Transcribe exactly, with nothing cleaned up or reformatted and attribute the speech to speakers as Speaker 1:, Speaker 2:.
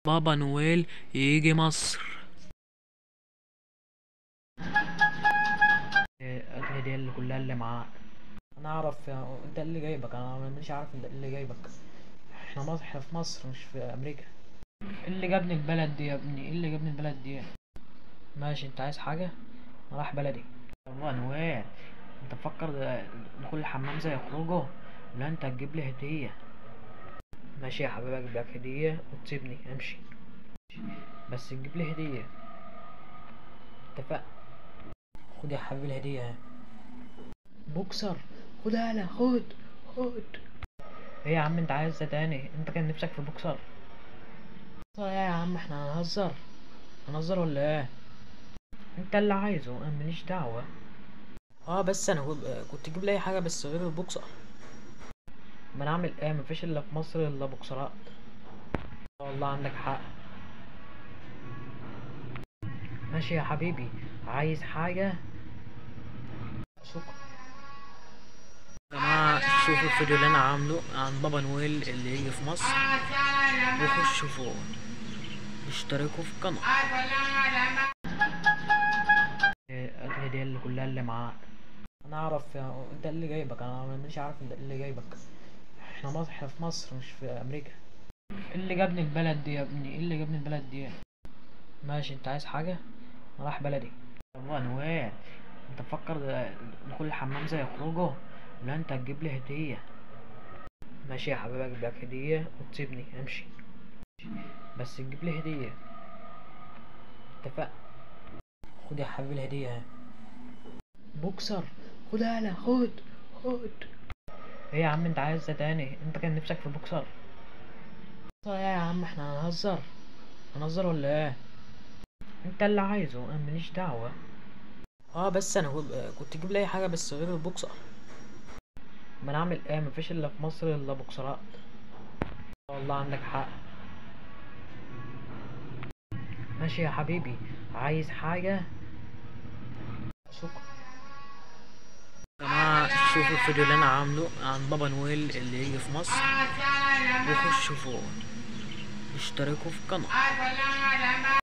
Speaker 1: بابا نويل يجي مصر.
Speaker 2: إيه، الهدية اللي كلها اللي معاه. انا اعرف انت اللي جايبك، انا مش عارف انت اللي جايبك. احنا مصر، احنا في مصر مش في امريكا. إيه اللي جابني البلد دي يا ابني؟ ايه اللي جابني البلد دي؟ ماشي، انت عايز حاجة؟ انا رايح بلدي. يلا نوال، انت مفكر ده- دخول الحمام زي خروجه؟ لا، انت هتجيب لي هدية. ماشي يا حبيبي، اجيب لك هدية وتسيبني امشي، بس تجيب لي هدية. اتفقنا. خد يا حبيبي الهدية اهي. بوكسر، خد هلا، خد خد. ايه يا عم، انت عايز إيه تاني؟ انت كان نفسك في بوكسر؟ بوكسر ايه يا عم؟ احنا هنهزر؟ هنهزر ولا ايه؟ انت اللي عايزه، انا ماليش دعوة. اه بس انا كنت كنت تجيب لي اي حاجة بس غير البوكسر. ما انا اعمل ايه؟ مفيش الا في مصر الا بوكسرات. آه والله عندك حق. ماشي يا حبيبي، عايز حاجة؟ شكرا.
Speaker 1: يا جماعة شوفوا الفيديو اللي أنا عامله عن بابا نويل اللي يجي في مصر، وخشوا فوق اشتركوا في القناة.
Speaker 2: إيه، الهدية اللي كلها اللي معاه. انا اعرف انت اللي جايبك، انا مش عارف انت اللي جايبك. احنا مصر، احنا في مصر مش في امريكا. ايه اللي جابني البلد دي يا ابني؟ ايه اللي جابني البلد دي؟ ماشي، انت عايز حاجة؟ انا رايح بلدي. يلا نوال، انت مفكر ده- دخول الحمام زي خروجه؟ لا، انت هتجيب لي هدية. ماشي يا حبيبي، اجيب لك هدية وتسيبني امشي، بس تجيب لي هدية. اتفقنا. خد يا حبيبي الهدية اهي. بوكسر، خد هلا، خد خد. ايه يا عم، انت عايز إيه تاني؟ انت كان نفسك في بوكسر؟ بوكسر ايه يا عم؟ احنا هنهزر؟ هنهزر ولا ايه؟ انت اللي عايزه، انا ماليش دعوة. اه بس انا كنت كنت تجيب لي اي حاجة بس غير البوكسر. ما انا اعمل ايه؟ مفيش الا في مصر الا بوكسرات. آه والله عندك حق. ماشي يا حبيبي، عايز حاجة؟ شكرا.
Speaker 1: يا جماعة شوفوا الفيديو اللي أنا عامله عن بابا نويل اللي يجي في مصر، وخشوا فوق اشتركوا في القناة.